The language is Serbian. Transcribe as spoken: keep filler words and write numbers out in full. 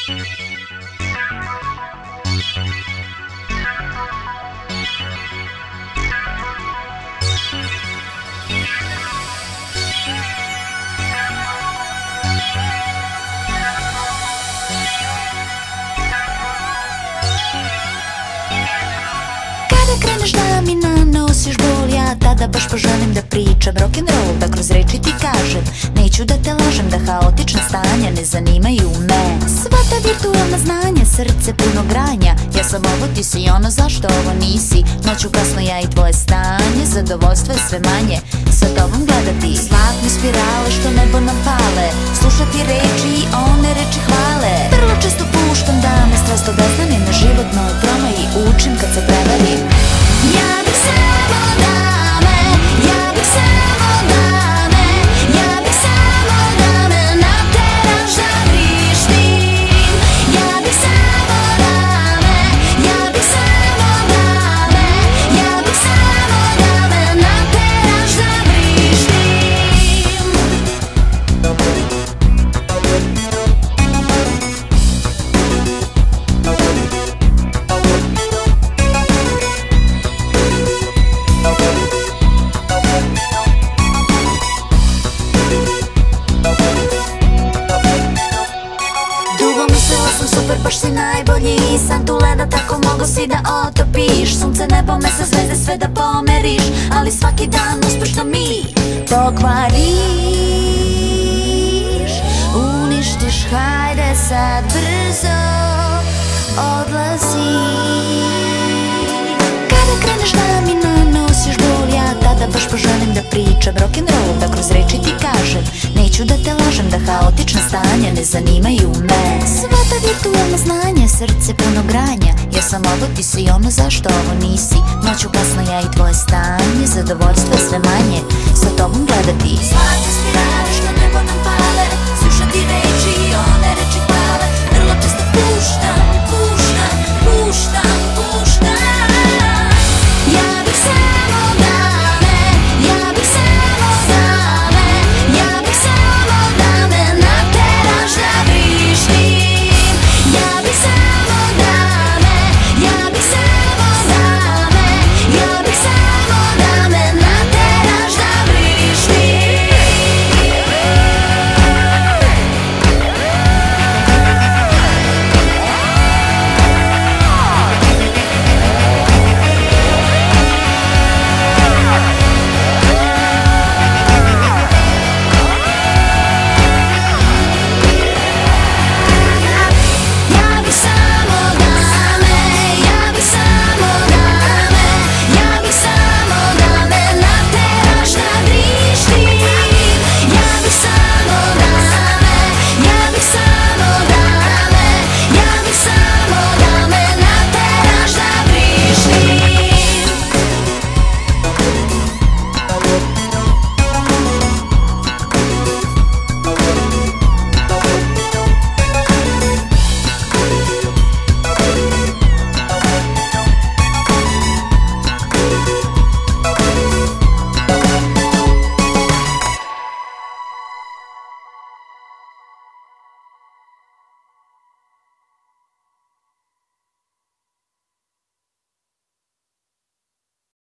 Kreneš da mi nanosiš bol, ja tada baš poželim da pričam rock'n'roll, da kroz reči ti kažem neću da te lažem, da haotična stanja ne zanimaju me. Sva ta virtualna znanja, srce puno granja, ja sam ovo, ti si ono, zašto ovo nisi? Noću kasno ja i tvoje stanje, zadovoljstvo je sve manje sa tobom gledati. Zlatne spirale što nebo nam pale, slušati reči i one reči hvale. Vrlo često puštam da me strast obeznani na životnoj promaji, učim kad se prevarim. Ja bih samo da me, ja bih samo da me, ja bih samo da me nateraš da vrištim. Ja bih samo da me, ja bih samo da me, ja bih samo da me nateraš da vrištim. Super, baš si najbolji, sam tu leda, tako mogo si da otopiš. Sunce, nebo, mesec, zvezde, sve da pomeriš, ali svaki dan uspešno mi pokvariš. Uništiš, hajde sad brzo odlazi. Kada kreneš da mi nanosiš bol, ja tada baš poželim da pričam rock'n'roll, da kroz reči ti kažem neću da te lažem, da haotična stanja ne zanimaju me. Sva ta virtualna znanja, srce puno granja, ja sam ovo, ti si ono, zašto ovo nisi? Noću kasno ja i tvoje stanje, zadovoljstvo je sve manje sa tobom gledati. Zlatne spirale što nebo nam pale, slušati reči i one